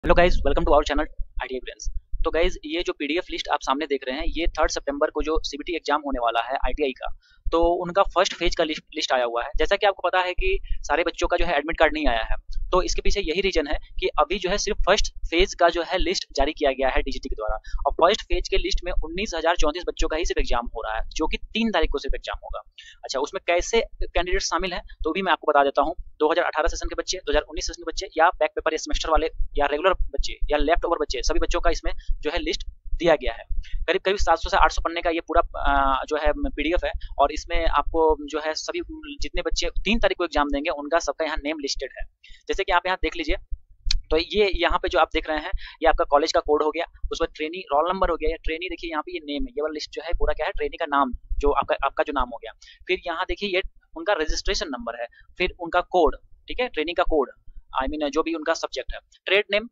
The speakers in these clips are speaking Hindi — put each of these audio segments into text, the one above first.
Hello guys, welcome to our channel ITI brains. तो गाइज, ये जो पीडीएफ लिस्ट आप सामने देख रहे हैं, ये 3 सितंबर को जो सीबीटी एग्जाम होने वाला है आईटीआई का, तो उनका फर्स्ट फेज का लिस्ट आया हुआ है। जैसा कि आपको पता है कि सारे बच्चों का जो है एडमिट कार्ड नहीं आया है, तो इसके पीछे यही रीजन है कि अभी जो है सिर्फ फर्स्ट फेज का जो है लिस्ट जारी किया गया है डीजीटी के द्वारा। और फर्स्ट फेज के लिस्ट में 19,034 बच्चों का ही सिर्फ एग्जाम हो रहा है, जो कि 3 तारीख को सिर्फ एग्जाम होगा। अच्छा, उसमें कैसे कैंडिडेट शामिल हैं तो भी मैं आपको बता देता हूँ। 2018 सेशन के बच्चे, 2019 सेशन के बच्चे, या बैक पेपर या सेमेस्टर वाले, या रेगुलर बच्चे, या लेफ्ट ओवर बच्चे, सभी बच्चों का इसमें जो है लिस्ट दिया गया है। करीब करीब 700 से 800 पन्ने का ये पूरा जो है पीडीएफ है। और इसमें आपको जो है सभी जितने बच्चे 3 तारीख को एग्जाम देंगे उनका सबका यहाँ नेम लिस्टेड है। जैसे कि आप यहाँ देख लीजिए, तो ये यहाँ पे जो आप देख रहे हैं, ये आपका कॉलेज का कोड हो गया, उसमें ट्रेनी रोल नंबर हो गया, या ट्रेनी देखिए यहाँ पे ये नेम है, ये वाला लिस्ट जो है पूरा क्या है, ट्रेनी का नाम, जो आपका जो नाम हो गया। फिर यहाँ देखिए ये उनका रजिस्ट्रेशन नंबर है, फिर उनका कोड, ठीक है, ट्रेनिंग का कोड, आई मीन जो भी उनका सब्जेक्ट है, trade name,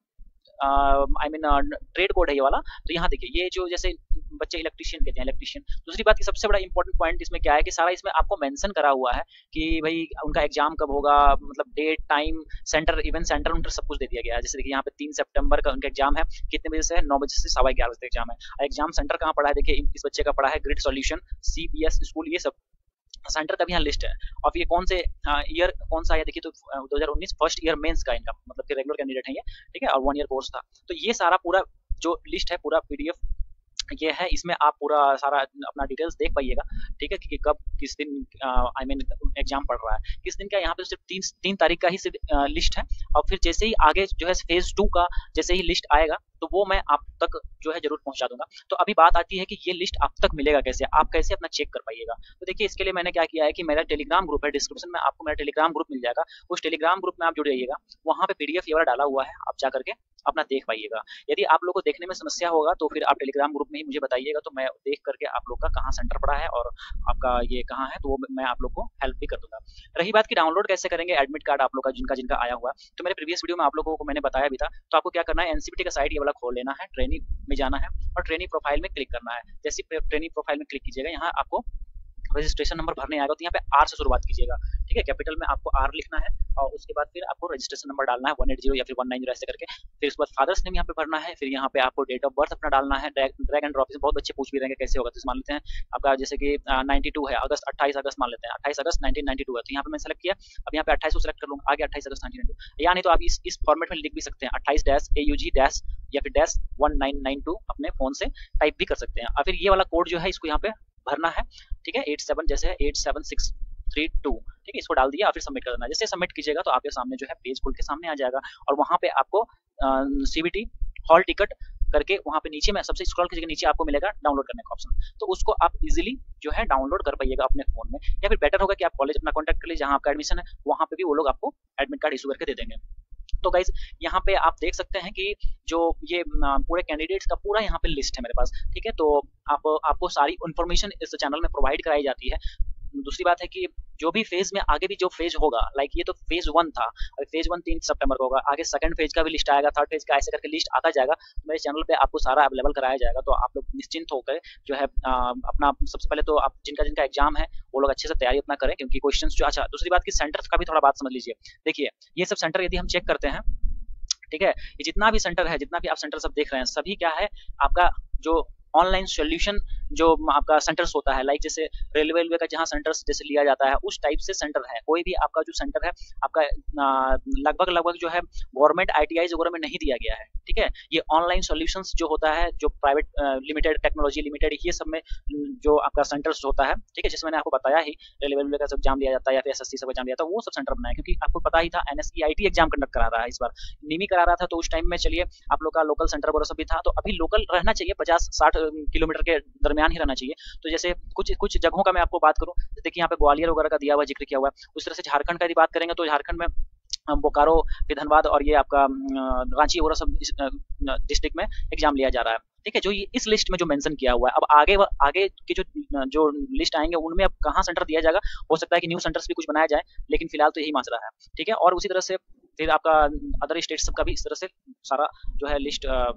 I mean trade code है ये वाला। तो यहाँ देखिए ये जो जैसे बच्चे इलेक्ट्रिशियन कहते हैं, इलेक्ट्रिशियन। दूसरी बात की सबसे बड़ा इंपॉर्टेंट पॉइंट इसमें क्या है कि सारा इसमें आपको मेंशन करा हुआ है कि भाई उनका एग्जाम कब होगा, मतलब date, time, centre, event centre, उनका सब कुछ दे दिया गया है। जैसे देखिए यहाँ पे 3 सितंबर का उनका एग्जाम है, कितने बजे से है, 9 बजे से 11:15 बजे तक एग्जाम है। एग्जाम सेंटर कहाँ पड़ा है, देखिए इस बच्चे का पड़ा है ग्रिड सॉल्यूशन सीबीएस स्कूल, ये सब सेंटर का भी यहाँ लिस्ट है। और ये कौन से ईयर कौन सा है देखिए, तो 2019 फर्स्ट ईयर मेंस का इनका, मतलब कि रेगुलर कैंडिडेट है ये, ठीक है, और 1 ईयर कोर्स था। तो ये सारा पूरा जो लिस्ट है, पूरा पीडीएफ ये है, इसमें आप पूरा सारा अपना डिटेल्स देख पाइएगा, ठीक है, कि कब किस दिन आई मीन एग्जाम पढ़ रहा है किस दिन का। यहाँ पे सिर्फ तीन तारीख का ही सिर्फ लिस्ट है। और फिर जैसे ही आगे जो है फेज 2 का जैसे ही लिस्ट आएगा तो वो मैं आप तक जो है जरूर पहुंचा दूंगा। तो अभी बात आती है कि ये लिस्ट आप तक मिलेगा कैसे, आप कैसे अपना चेक कर पाइएगा। तो देखिए इसके लिए मैंने क्या किया है कि मेरा टेलीग्राम ग्रुप है, डिस्क्रिप्शन में आपको मेरा टेलीग्राम ग्रुप मिल जाएगा। उस टेलीग्राम ग्रुप में आप जुड़ जाइएगा, वहाँ पे पीडीएफ ये वाला डाला हुआ है, आप जा करके अपना देख पाइएगा। यदि आप लोग को देखने में समस्या होगा तो फिर आप टेलीग्राम ग्रुप में ही मुझे बताइएगा, तो मैं देख करके आप लोग का कहाँ सेंटर पड़ा है और आपका ये कहाँ है, तो वो मैं आप लोग को हेल्प भी कर दूंगा। रही बात की डाउनलोड कैसे करेंगे एडमिट कार्ड आप लोग का, जिनका जिनका आया हुआ, तो मेरे प्रीवियस वीडियो में आप लोगों को मैंने बताया भी था। तो आपको क्या करना है, एनसीपीटी का साइट ये वाला खोल लेना है, ट्रेनिंग में जाना है और ट्रेनिंग प्रोफाइल में क्लिक करना है। जैसे ट्रेनिंग प्रोफाइल में क्लिक कीजिएगा, यहाँ आपको रजिस्ट्रेशन नंबर भरने आएगा, तो यहाँ पे आर से शुरुआत कीजिएगा, ठीक है, कैपिटल में आपको आर लिखना है। और उसके बाद फिर आपको रजिस्ट्रेशन नंबर डालना है 180 या फिर 190 ऐसे करके। फिर उसके बाद फादर्स नेम यहाँ पे भरना है। फिर यहाँ पे आपको डेट ऑफ बर्थ अपना डालना है, ड्रैग एंड ड्रॉप। बहुत बच्चे पूछ भी रहेंगे कैसे होगा, तो मान लेते हैं आपका जैसे कि 92 है, अगस्त 28 अगस्त मान लेते हैं, 28 अगस्त 1992 है, तो यहाँ पे मैं सेलेक्ट किया। अब यहाँ पे 28 को सेलेक्ट कर लूँगा, आगे 28 अगस्त 1992, या नहीं तो आप इस फॉर्मेट में लिख भी सकते हैं, 28-AUG- या फिर -1992 अपने फोन से टाइप भी कर सकते हैं। और फिर ये वाला कोड जो है इसको यहाँ पे भरना है, ठीक है, 87 जैसे है 87632, ठीक है, इसको डाल दिया और फिर सबमिट कर देना। जैसे सबमिट कीजिएगा तो आपके सामने जो है पेज खुल के सामने आ जाएगा, और वहाँ पे आपको सीबीटी हॉल टिकट करके वहाँ पे नीचे में सबसे स्क्रॉल कीजिएगा, नीचे आपको मिलेगा डाउनलोड करने का ऑप्शन, तो उसको आप इजीली जो है डाउनलोड कर पाइएगा अपने फोन में। या फिर बेटर होगा कि आप कॉलेज अपना कॉन्टैक्ट कर लीजिए, जहाँ आपका एडमिशन है वहाँ पे भी वो लोग आपको एडमिट कार्ड इशू करके दे देंगे। तो गाइज यहाँ पे आप देख सकते हैं कि जो ये पूरे कैंडिडेट्स का पूरा यहाँ पे लिस्ट है मेरे पास, ठीक है। तो आपको सारी इन्फॉर्मेशन इस चैनल में प्रोवाइड कराई जाती है। दूसरी बात है कि जो भी फेज में आगे भी जो फेज होगा, लाइक ये तो फेज 1 था, और फेज 1 3 सितंबर को होगा, आगे सेकंड फेज का भी लिस्ट आएगा, थर्ड फेज का, ऐसे करके लिस्ट आता जाएगा। तो मेरे चैनल पे आपको सारा अवेलेबल कराया जाएगा, तो आप लोग निश्चिंत होकर जो है अपना सबसे पहले तो आप जिनका जिनका एग्जाम है वो लोग अच्छे से तैयारी अपना करें, क्योंकि क्वेश्चन जो, अच्छा दूसरी बात की सेंटर्स का भी थोड़ा बात समझ लीजिए। देखिए ये सब सेंटर यदि हम चेक करते हैं, ठीक है, ये जितना भी सेंटर है, जितना भी आप सेंटर सब देख रहे हैं, सभी क्या है, आपका जो ऑनलाइन सॉल्यूशन जो आपका सेंटर्स होता है, लाइक जैसे रेलवे का जहाँ सेंटर्स जैसे लिया जाता है उस टाइप से सेंटर है। कोई भी आपका जो सेंटर है आपका लगभग जो है गवर्नमेंट आईटीआई वगैरह में नहीं दिया गया है, ठीक है। ये ऑनलाइन सॉल्यूशंस जो होता है, जो प्राइवेट लिमिटेड, टेक्नोलॉजी लिमिटेड, ये सब में जो आपका सेंटर्स होता है, ठीक है, जिसमें मैंने आपको बताया ही रेलवे का सब एग्जाम लिया जाता है या फिर एसएससी सब एग्जाम लिया जाता है, वो सब सेंटर बनाया, क्योंकि आपको पता ही था एनएसईआईटी एग्जाम कंडक्ट करा रहा है, इस बार निमी करा रहा था, तो उस टाइम में चलिए आप लोग का लोकल सेंटर वगैरह सब भी था। तो अभी लोकल रहना चाहिए, 50-60 किलोमीटर के दरमियान ही रहना चाहिए। तो जैसे कुछ जगहों का मैं आपको बात करूं, देखिए यहाँ पे ग्वालियर वगैरह का दिया हुआ, जिक्र किया हुआ है। उस तरह से झारखंड का यदि बात करेंगे तो झारखंड में बोकारो, फिर धनबाद और ये आपका रांची वगैरह सब डिस्ट्रिक्ट में एग्जाम लिया जा रहा है, ठीक है, जो इस लिस्ट में जो मेंशन किया हुआ है। अब आगे के जो लिस्ट आएंगे उनमें अब कहाँ सेंटर दिया जाएगा, हो सकता है कि न्यू सेंटर्स भी कुछ बनाया जाए, लेकिन फिलहाल तो यही माजरा है, ठीक है। और उसी तरह से फिर आपका अदर स्टेट सब का भी इस तरह से सारा जो है लिस्ट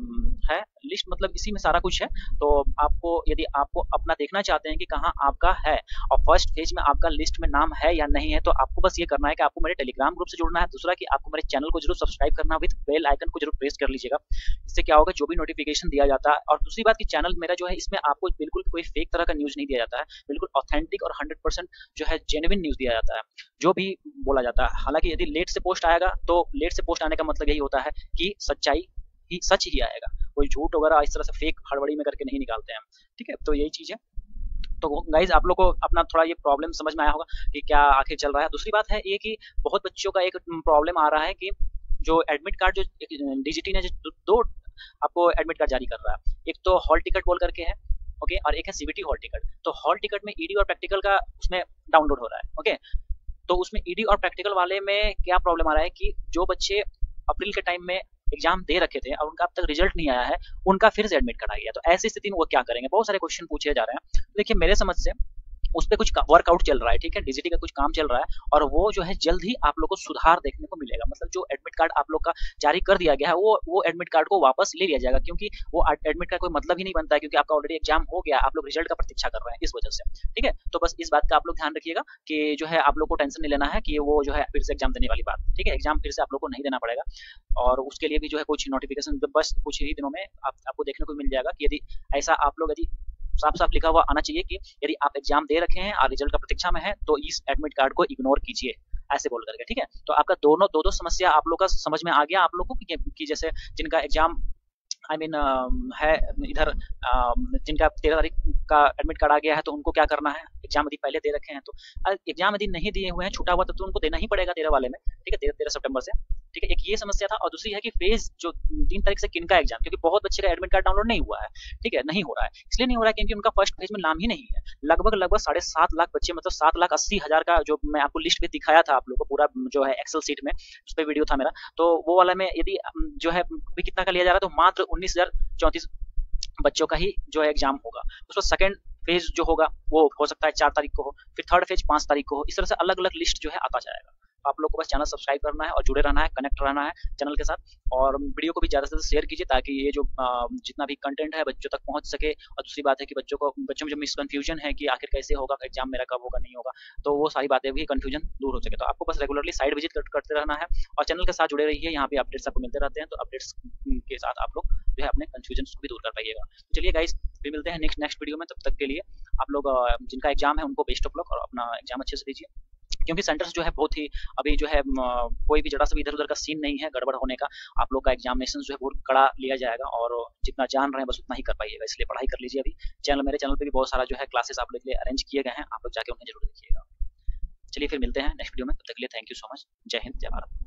है। लिस्ट मतलब इसी में सारा कुछ है। तो आपको यदि आपको अपना देखना चाहते हैं कि कहाँ आपका है और फर्स्ट फेज में आपका लिस्ट में नाम है या नहीं है, तो आपको बस ये करना है कि आपको मेरे टेलीग्राम ग्रुप से जुड़ना है। दूसरा कि आपको मेरे चैनल को जरूर सब्सक्राइब करना, विद बेल आइकन को जरूर प्रेस कर लीजिएगा। इससे क्या होगा, जो भी नोटिफिकेशन दिया जाता है। और दूसरी बात कि चैनल मेरा जो है, इसमें आपको बिल्कुल कोई फेक तरह का न्यूज़ नहीं दिया जाता है, बिल्कुल ऑथेंटिक और 100% जो है जेन्युइन न्यूज़ दिया जाता है, जो भी बोला जाता है। हालांकि यदि लेट से पोस्ट आएगा, तो लेट से पोस्ट आने का मतलब यही होता है कि सच्चाई ही सच ही आएगा, कोई झूठ वगैरह इस तरह से फेक हड़बड़ी में करके नहीं निकालते हैं। ठीक है, तो यही चीज़ है। तो गाइज आप लोग को अपना थोड़ा ये प्रॉब्लम समझ में आया होगा कि क्या आखिर चल रहा है। दूसरी बात है ये कि बहुत बच्चों का एक प्रॉब्लम आ रहा है कि जो एडमिट कार्ड, जो डीजीटी ने जो दो आपको एडमिट कार्ड जारी कर रहा है, एक तो हॉल टिकट बोल करके है, ओके, और एक है सीबीटी हॉल टिकट। तो हॉल टिकट में ईडी और प्रैक्टिकल का उसमें डाउनलोड हो रहा है, ओके। तो उसमें ईडी और प्रैक्टिकल वाले में क्या प्रॉब्लम आ रहा है कि जो बच्चे अप्रैल के टाइम में एग्जाम दे रखे थे और उनका अब तक रिजल्ट नहीं आया है, उनका फिर से एडमिट कार्ड आ गया। तो ऐसी स्थिति में वो क्या करेंगे, बहुत सारे क्वेश्चन पूछे जा रहे हैं। देखिए मेरे समझ से उस पर कुछ वर्कआउट चल रहा है, ठीक है, डीजीटी का कुछ काम चल रहा है, और वो जो है जल्द ही आप लोग को सुधार देखने को मिलेगा। मतलब जो एडमिट कार्ड आप लोग का जारी कर दिया गया है, वो एडमिट कार्ड को वापस ले लिया जाएगा, क्योंकि वो एडमिट का कोई मतलब ही नहीं बनता है, क्योंकि आपका ऑलरेडी एग्जाम हो गया, आप लोग रिजल्ट का प्रतीक्षा कर रहे हैं इस वजह से। ठीक है, तो बस इस बात का आप लोग ध्यान रखिएगा कि जो है आप लोग को टेंशन नहीं लेना है कि वो जो है फिर से एग्जाम देने वाली बात। ठीक है, एग्जाम फिर से आप लोग को नहीं देना पड़ेगा, और उसके लिए भी जो है कुछ नोटिफिकेशन बस कुछ ही दिनों में आपको देखने को मिल जाएगा कि यदि ऐसा आप लोग यदि साफ साफ लिखा हुआ आना चाहिए कि यदि आप एग्जाम दे रखे हैं और रिजल्ट का प्रतीक्षा में है, तो इस एडमिट कार्ड को इग्नोर कीजिए, ऐसे बोल करके। ठीक है, तो आपका दोनों दो समस्या आप लोग का समझ में आ गया आप लोग को कि जैसे जिनका एग्जाम आई मीन है इधर, जिनका 13 तारीख का एडमिट कार्ड आ गया है, तो उनको क्या करना है, एग्जाम यदि पहले दे रखे हैं तो एग्जाम यदि नहीं दिए हुए हैं, छूटा हुआ, तो उनको देना ही पड़ेगा 13 वाले में। ठीक है, 13 सितंबर से। ठीक है, एक ये समस्या था। और दूसरी है कि फेज जो 3 तारीख से किनका एग्जाम, क्योंकि बहुत बच्चे का एडमिट कार्ड डाउनलोड नहीं हुआ है। ठीक है, नहीं हो रहा है, इसलिए नहीं हो रहा है क्योंकि उनका फर्स्ट फेज में नाम ही नहीं है। लगभग 7.5 लाख बच्चे, मतलब 7,80,000 का जो मैं आपको लिस्ट भी दिखाया था आप लोग को, पूरा जो है एक्सेल सीट में, उस पर वीडियो था मेरा, तो वो वाला में यदि जो है भी कितना का लिया जा रहा है, तो मात्र 19,034 बच्चों का ही जो है एग्जाम होगा। उसमें सेकंड फेज जो होगा वो हो सकता है 4 तारीख को हो, फिर थर्ड फेज 5 तारीख को हो। इस तरह से अलग अलग लिस्ट जो है आता जाएगा। आप लोग को बस चैनल सब्सक्राइब करना है और जुड़े रहना है, कनेक्ट रहना है चैनल के साथ, और वीडियो को भी ज़्यादा से ज़्यादा शेयर कीजिए, ताकि ये जो जितना भी कंटेंट है बच्चों तक पहुंच सके। और दूसरी बात है कि बच्चों में जो मिसकन्फ्यूजन है कि आखिर कैसे होगा एग्जाम, मेरा कब होगा नहीं होगा, तो वो सारी बातें भी कन्फ्यूजन दूर हो सके। तो आपको बस रेगुलरली साइड विजिट करते रहना है और चैनल के साथ जुड़े रहिए। यहाँ पे अपडेट्स आपको मिलते रहते हैं, तो अपडेट्स के साथ आप लोग जो है अपने कन्फ्यूजन को भी दूर कर पाइएगा। तो चलिए गाइस, फिर मिलते हैं नेक्स्ट वीडियो में। तब तक के लिए आप लोग जिनका एग्जाम है उनको बेस्ट ऑफ लक, और अपना एग्जाम अच्छे से दीजिए, क्योंकि सेंटर्स जो है बहुत ही अभी जो है कोई भी जरा सा भी इधर उधर का सीन नहीं है गड़बड़ होने का। आप लोग का एग्जामिनेशन जो है बहुत कड़ा लिया जाएगा, और जितना जान रहे हैं बस उतना ही कर पाइएगा, इसलिए पढ़ाई कर लीजिए। अभी मेरे चैनल पे भी बहुत सारा जो है क्लासेस आप लोग के लिए अरेंज किए गए हैं, आप लोग जाके उन्हें जरूर देखिएगा। चलिए फिर मिलते हैं नेक्स्ट वीडियो में, तब तक के लिए थैंक यू सो मच। जय हिंद, जय भारत।